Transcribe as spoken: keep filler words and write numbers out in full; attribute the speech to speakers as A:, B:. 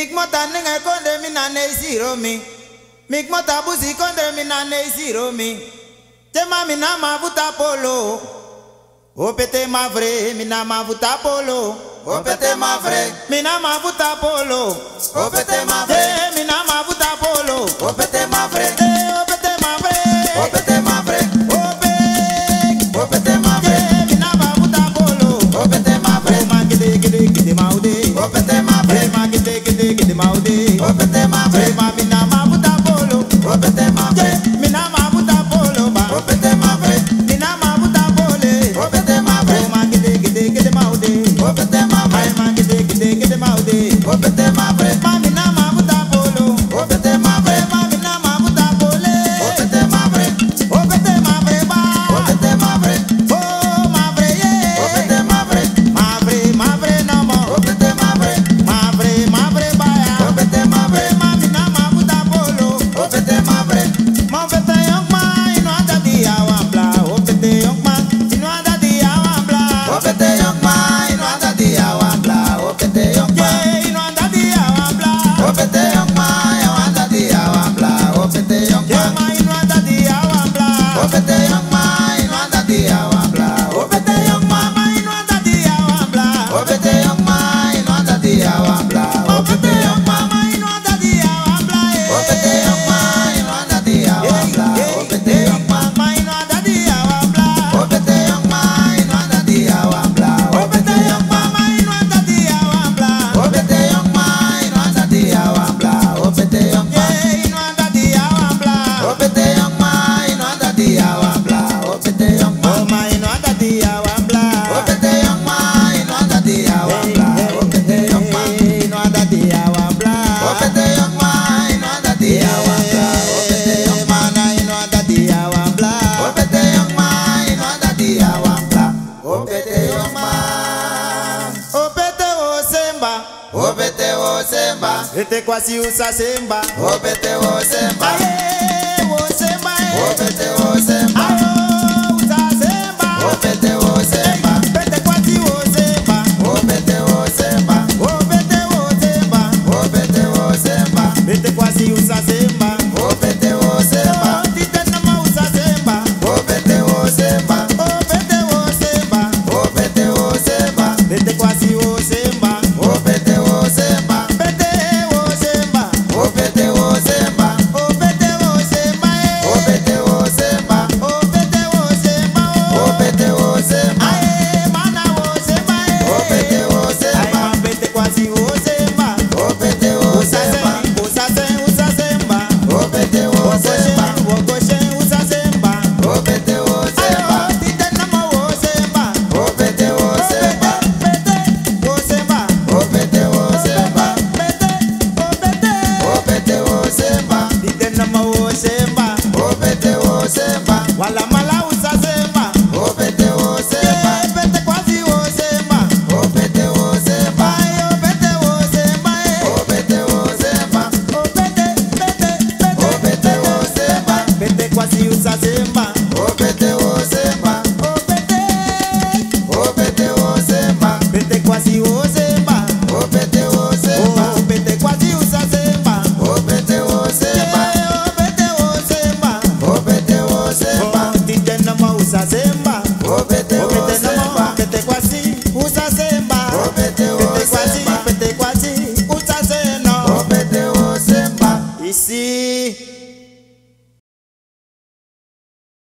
A: Mikmota ninga konde mina ne zero mi. Mikmota buzi konde mina ne zero mi. Tema mina mavuta polo. Opete mavre mina mavuta polo.
B: Opete mavre
A: Mina mavuta polo.
B: Opete mavre
A: Mina mavuta polo.
B: Opete mavre
A: Opete mavre
B: Opete mavre
A: Ope
B: Opete mavre
A: Mina mavuta polo.
B: Opete mavre
A: Ma gide gide gide maude.
B: Opete mavre
A: Ma gide gide gide maude.
B: Opete mavre
A: Ma mina mavuta polo.
B: Opete mavre
A: Mina mavuta polo ba.
B: Opete mavre
A: Mina mavuta pole.
B: Opete mavre
A: Ma gide gide gide maude.
B: Opete mavre
A: Ma gide gide gide maude.
B: Opete mavre
A: Ma mina mavuta polo.
B: Opete mavre
A: Ma mina mavuta pole.
B: Opete mavre
A: Opete mavre ba.
B: Opete mavre
A: Oh mavre ye.
B: Opete mavre
A: Mavre mavre no mo.
B: Opete mavre
A: Mavre mavre ba ya.
B: Opete mavre
A: Ma mina mavuta polo.
B: Opete mavre
A: Opete young man ino anda dia wambla. Opete young man ino anda dia wambla.
B: Opete young man ino anda dia wambla Opete young man
A: Yeah, ino anda dia wambla.
B: Opete young man ino anda dia wambla Opete young
A: Yeah,
B: man
A: ma ino anda dia wambla.
B: Opete young man ino anda dia wambla Opete young man
A: Ma ino anda dia wambla.
B: Opete young man ino anda dia wambla Opete young man
A: Ma ino anda dia wambla.
B: Opete young man ino anda dia wambla Opete young man
A: Ma ino anda dia wambla.
B: Opete young man ino anda dia wambla Opete young man
A: Ma ino anda dia wambla.
B: Opete young man ino anda dia wambla Opete young man
A: Yeah, ino anda dia wambla.
B: Opete young man ino anda dia wambla Opete young man
A: Oh, ma ino anda dia wambla.
B: Opete young man ino anda dia wambla Opete young man
A: Ino anda dia wambla.
B: Opete young man ino anda dia wambla Opete young man
A: Mana ino anda dia wambla.
B: Opete young man ino anda dia wambla Opete young man
A: Opete o semba.
B: Opete wo semba
A: Ete kwasi usa semba.
B: Opete wo semba
A: Aye, o semba.
B: Opete wo semba
A: Ayo, usa semba.
B: Opete wo semba
A: Ete kwasi o semba.
B: Opete wo semba
A: Opete o semba.
B: Opete wo semba
A: Ete kwasi usa semba.
B: Opete wo semba
A: Tite nama usa semba.
B: Opete wo semba
A: Opete o semba.
B: Opete wo semba
A: Ete kwasi o semba.
B: Opete wo semba
A: Ete o semba.
B: Opete wo semba
A: Opete o semba.
B: Opete wo semba
A: Opete o semba.
B: Opete wo semba
A: Aye, mana o semba.
B: Opete wo
A: Aye,
B: semba
A: mapete kwasi o semba.
B: Opete wo
A: Usa
B: semba
A: semba. Usa semba. Usa semba.
B: Opete wo semba
A: Wokoshe usa semba.
B: Opete wo semba
A: Ayo, tite nama o semba.
B: Opete wo semba
A: Opete o semba.
B: Opete wo semba
A: Opete, opete.
B: Opete wo semba
A: Tite nama o semba.
B: Opete wo semba
A: Wala mala usa semba.
B: Opete wo semba
A: Opete kwasi o semba.
B: Opete wo semba
A: Aye, opete o semba.
B: Opete wo semba
A: Opete, pete, pete.
B: Opete wo semba
A: Pete kwasi usa semba.
B: Opete wo semba
A: Opete,
B: Opete wo semba
A: pete kwasi o semba.
B: Opete wo semba
A: Oh, pete kwasi usa semba.
B: Opete wo semba
A: Yeah, opete o semba.
B: Opete wo semba
A: Oh, tite nama usa semba.
B: Opete wo
A: Opete nama,
B: semba
A: pete kwasi usa semba.
B: Opete wo
A: Pete kwasi,
B: semba
A: pete kwasi usa semba.
B: Opete wo semba
A: Ici.